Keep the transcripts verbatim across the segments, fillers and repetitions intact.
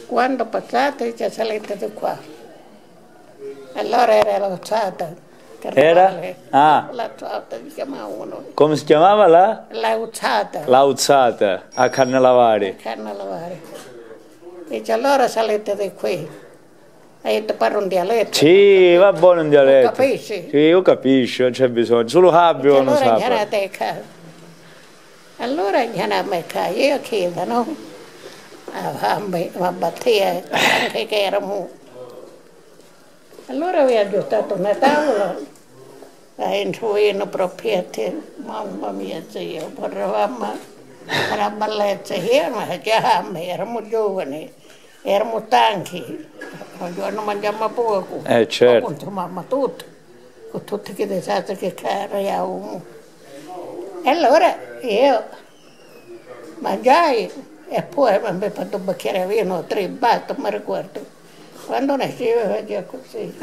Quando passate c'è salite di qua. Allora era l'Uzzata. Era? Ah. L'Uzzata si chiamavano. Come si chiamava la? La Uzzata. La Uzzata, a Carnelavari. A Carnelavari. Dice allora salite di qui. E ti parlo un dialetto. Sì, va buono un dialetto. Lo capisci? Sì, io capisco, non c'è bisogno. Solo Fabio non allora sa. Allora te casa. Allora andiamo a casa. Io chiedo, no? A battere anche che eravamo. Allora vi ho aggiustato una tavola. A insuino proprio te. Mamma mia, zio. Parlavamo una bellezza. Io ma già eravamo giovani. Eravamo stanchi. Un giorno mangiamo poco. Eh certo. Ma consumavamo tutto. Con tutti che disastri che cariavamo. E allora io mangiai e poi mi hanno fatto un bicchiere di vino, tre, basta, mi ricordo. Quando nascevo faceva così.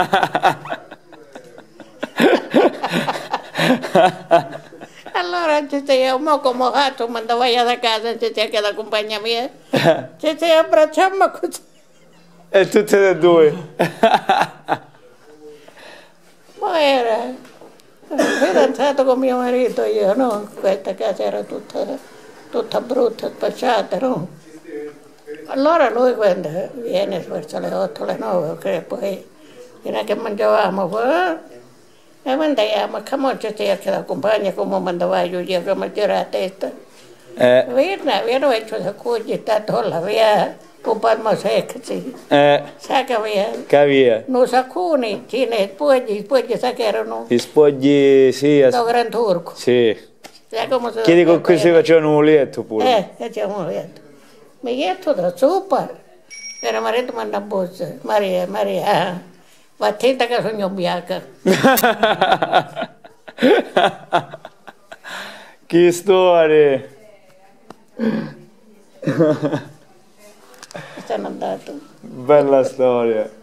Allora ci sei un come fatto, quando vai a casa, ci sei che la compagna mia, ci sei abbracciamo così. E tutte e due. Ma era fidanzato con mio marito io, no? Questa casa era tutta, tutta brutta, spacciata, no? Allora lui quando viene verso le otto, le nove, che poi fino a che mangiavamo, poi, e mandiamo, come ci stai che la compagna, come mandava io, io che mangiare la testa. Eh. Viene, viene, e ci accoglie, tanto la via, un palmo secco, sì. Eh. Sa che via? Che via? Non sa cuni, ce ne spogli, spogli sa che erano? Gli spogli, sì. Da Gran Turco. Sì. Sai come si Chiedi con cui si facevano un letto pure. Eh, facevamo un letto. Mi getto da sopra. Era marito manda bozza. Maria, Maria, va attenta che sono bianca. Che storia! Sono andato. Bella storia.